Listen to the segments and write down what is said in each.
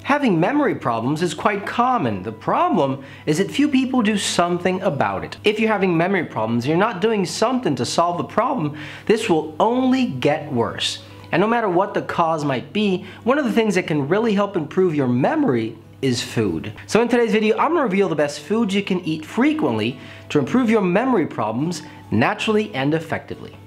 Having memory problems is quite common. The problem is that few people do something about it. If you're having memory problems, you're not doing something to solve the problem, this will only get worse. And no matter what the cause might be, one of the things that can really help improve your memory is food. So in today's video, I'm going to reveal the best foods you can eat frequently to improve your memory problems naturally and effectively.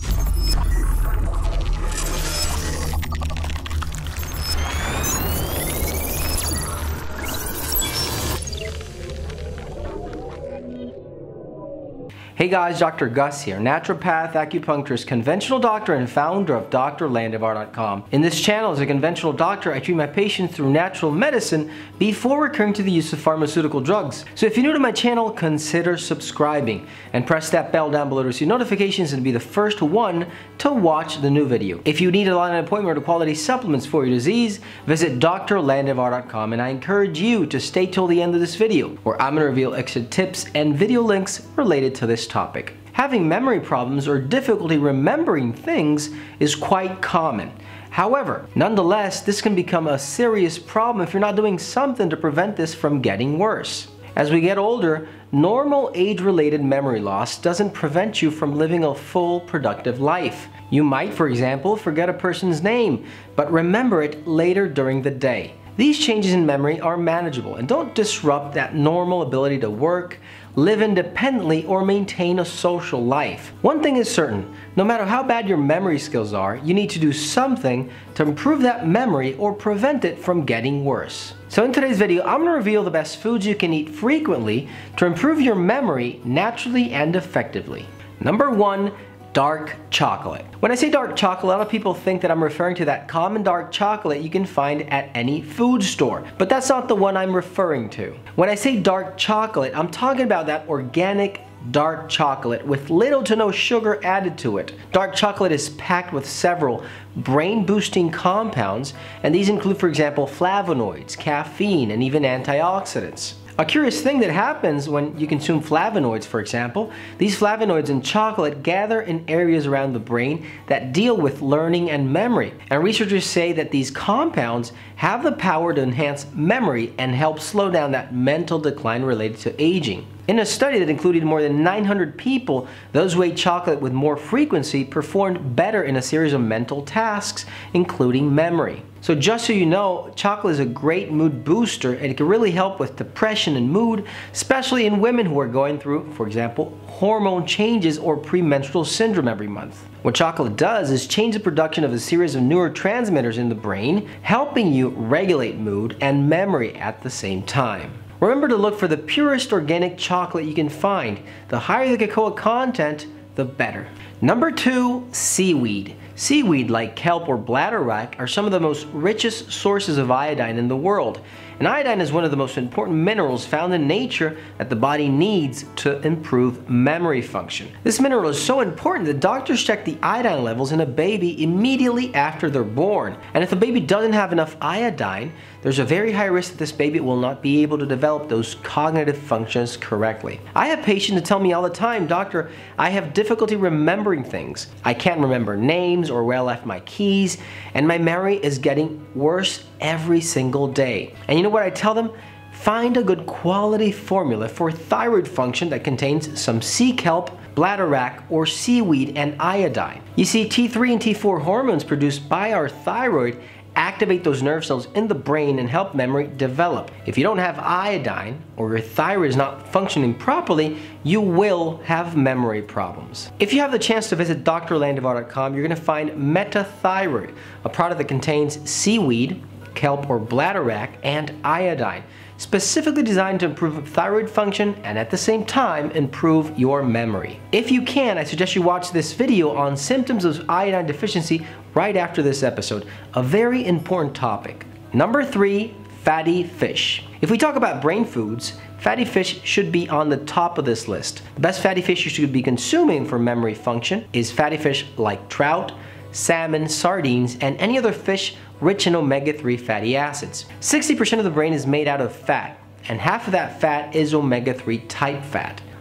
Hey guys, Dr. Gus here, naturopath, acupuncturist, conventional doctor, and founder of drlandivar.com. In this channel, as a conventional doctor, I treat my patients through natural medicine before recurring to the use of pharmaceutical drugs. So if you're new to my channel, consider subscribing and press that bell down below to receive notifications and be the first one to watch the new video. If you need a line an appointment or quality supplements for your disease, visit drlandivar.com, and I encourage you to stay till the end of this video, where I'm going to reveal extra tips and video links related to this topic. Having memory problems or difficulty remembering things is quite common. However, nonetheless, this can become a serious problem if you're not doing something to prevent this from getting worse. As we get older, normal age-related memory loss doesn't prevent you from living a full, productive life. You might, for example, forget a person's name, but remember it later during the day. These changes in memory are manageable and don't disrupt that normal ability to work, live independently, or maintain a social life. One thing is certain, no matter how bad your memory skills are, you need to do something to improve that memory or prevent it from getting worse. So in today's video, I'm going to reveal the best foods you can eat frequently to improve your memory naturally and effectively. Number 1. Dark chocolate. When I say dark chocolate, a lot of people think that I'm referring to that common dark chocolate you can find at any food store, but that's not the one I'm referring to. When I say dark chocolate, I'm talking about that organic dark chocolate with little to no sugar added to it. Dark chocolate is packed with several brain-boosting compounds, and these include, for example, flavonoids, caffeine, and even antioxidants. A curious thing that happens when you consume flavonoids, for example, these flavonoids in chocolate gather in areas around the brain that deal with learning and memory. And researchers say that these compounds have the power to enhance memory and help slow down that mental decline related to aging. In a study that included more than 900 people, those who ate chocolate with more frequency performed better in a series of mental tasks, including memory. So just so you know, chocolate is a great mood booster, and it can really help with depression and mood, especially in women who are going through, for example, hormone changes or premenstrual syndrome every month. What chocolate does is change the production of a series of neurotransmitters in the brain, helping you regulate mood and memory at the same time. Remember to look for the purest organic chocolate you can find. The higher the cocoa content, the better. Number 2, seaweed. Seaweed, like kelp or bladderwrack, are some of the most richest sources of iodine in the world. And iodine is one of the most important minerals found in nature that the body needs to improve memory function. This mineral is so important that doctors check the iodine levels in a baby immediately after they're born. And if the baby doesn't have enough iodine, there's a very high risk that this baby will not be able to develop those cognitive functions correctly. I have patients that tell me all the time, "Doctor, I have difficulty remembering things. I can't remember names or where I left my keys, and my memory is getting worse every single day." And you know what I tell them? Find a good quality formula for thyroid function that contains some sea kelp, bladderwrack, or seaweed and iodine. You see, T3 and T4 hormones produced by our thyroid activate those nerve cells in the brain and help memory develop. If you don't have iodine, or your thyroid is not functioning properly, you will have memory problems. If you have the chance to visit drlandivar.com, you're going to find Metathyroid, a product that contains seaweed, kelp or bladderwrack, and iodine, specifically designed to improve thyroid function and at the same time improve your memory. If you can, I suggest you watch this video on symptoms of iodine deficiency right after this episode, a very important topic. Number 3, fatty fish. If we talk about brain foods, fatty fish should be on the top of this list. The best fatty fish you should be consuming for memory function is fatty fish like trout, salmon, sardines, and any other fish rich in omega-3 fatty acids. 60% of the brain is made out of fat, and half of that fat is omega-3 type fat.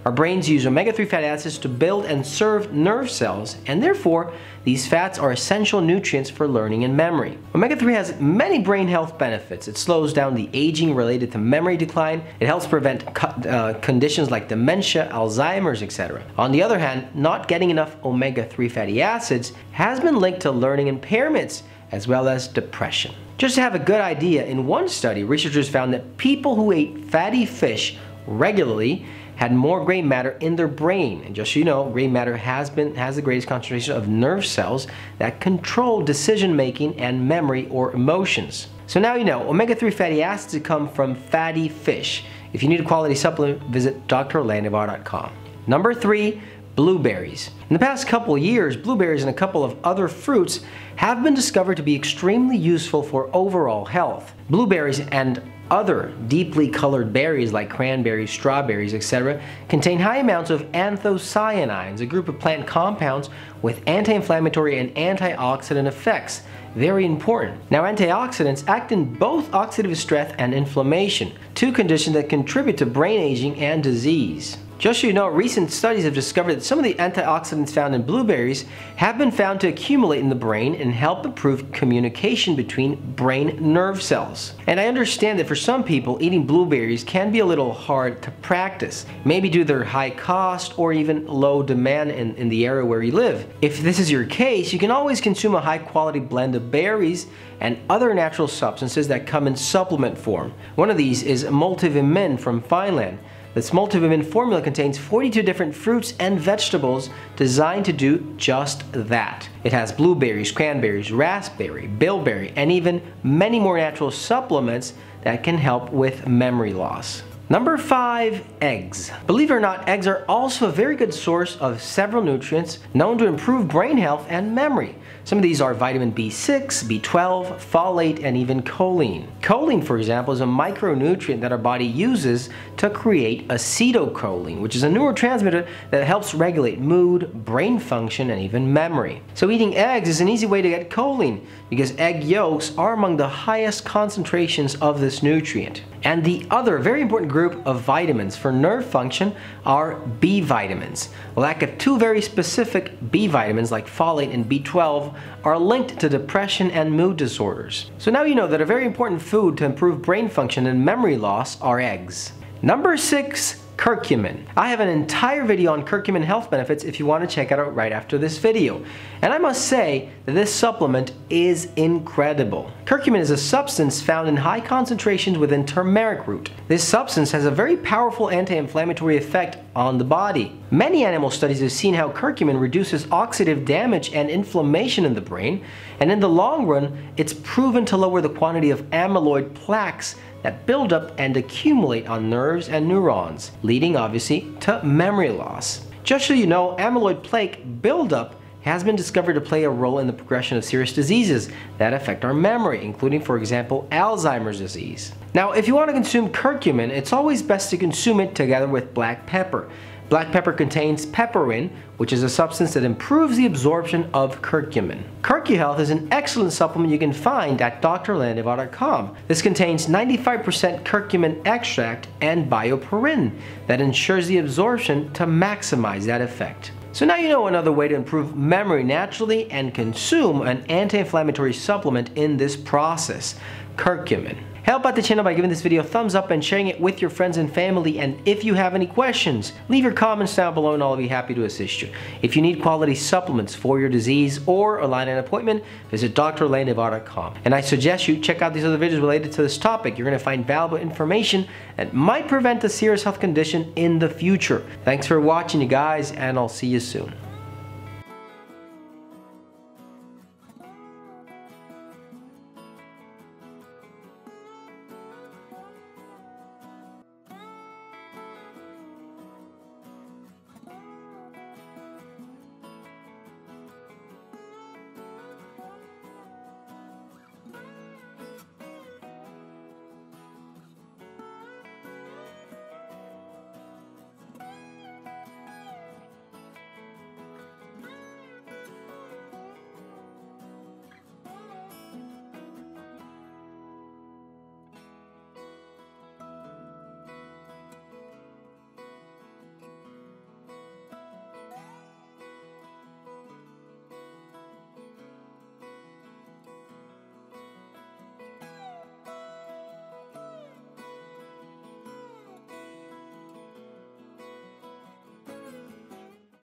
Our brains use omega-3 fatty acids to build and serve nerve cells, and therefore, these fats are essential nutrients for learning and memory. Omega-3 has many brain health benefits. It slows down the aging related to memory decline. It helps prevent conditions like dementia, Alzheimer's, etc. On the other hand, not getting enough omega-3 fatty acids has been linked to learning impairments as well as depression. Just to have a good idea, in one study, researchers found that people who ate fatty fish regularly had more gray matter in their brain. And just so you know, gray matter has the greatest concentration of nerve cells that control decision making and memory or emotions. So now you know, omega-3 fatty acids come from fatty fish. If you need a quality supplement, visit drlandivar.com. Number 3, blueberries. In the past couple years, blueberries and a couple of other fruits have been discovered to be extremely useful for overall health. Blueberries and other deeply colored berries like cranberries, strawberries, etc. contain high amounts of anthocyanins, a group of plant compounds with anti-inflammatory and antioxidant effects. Very important. Now, antioxidants act in both oxidative stress and inflammation, two conditions that contribute to brain aging and disease. Just so you know, recent studies have discovered that some of the antioxidants found in blueberries have been found to accumulate in the brain and help improve communication between brain nerve cells. And I understand that for some people, eating blueberries can be a little hard to practice, maybe due to their high cost or even low demand in the area where you live. If this is your case, you can always consume a high quality blend of berries and other natural substances that come in supplement form. One of these is Multivitamin from Fineland. This multivitamin formula contains 42 different fruits and vegetables designed to do just that. It has blueberries, cranberries, raspberry, bilberry, and even many more natural supplements that can help with memory loss. Number 5, eggs. Believe it or not, eggs are also a very good source of several nutrients known to improve brain health and memory. Some of these are vitamin B6, B12, folate, and even choline. Choline, for example, is a micronutrient that our body uses to create acetylcholine, which is a neurotransmitter that helps regulate mood, brain function, and even memory. So eating eggs is an easy way to get choline because egg yolks are among the highest concentrations of this nutrient. And the other very important group of vitamins for nerve function are B vitamins. A lack of two very specific B vitamins like folate and B12 are linked to depression and mood disorders. So now you know that a very important food to improve brain function and memory loss are eggs. Number 6, curcumin. I have an entire video on curcumin health benefits if you want to check it out right after this video. And I must say that this supplement is incredible. Curcumin is a substance found in high concentrations within turmeric root. This substance has a very powerful anti-inflammatory effect on the body. Many animal studies have seen how curcumin reduces oxidative damage and inflammation in the brain, and in the long run, it's proven to lower the quantity of amyloid plaques that build up and accumulate on nerves and neurons, leading obviously to memory loss. Just so you know, amyloid plaque buildup has been discovered to play a role in the progression of serious diseases that affect our memory, including, for example, Alzheimer's disease. Now, if you want to consume curcumin, it's always best to consume it together with black pepper. Black pepper contains pepperin, which is a substance that improves the absorption of curcumin. CurcuHealth is an excellent supplement you can find at drlandivar.com. This contains 95% curcumin extract and bioperin that ensures the absorption to maximize that effect. So now you know another way to improve memory naturally and consume an anti-inflammatory supplement in this process, curcumin. Help out the channel by giving this video a thumbs up and sharing it with your friends and family. And if you have any questions, leave your comments down below and I'll be happy to assist you. If you need quality supplements for your disease or align an appointment, visit drlandivar.com. And I suggest you check out these other videos related to this topic. You're going to find valuable information that might prevent a serious health condition in the future. Thanks for watching, you guys, and I'll see you soon.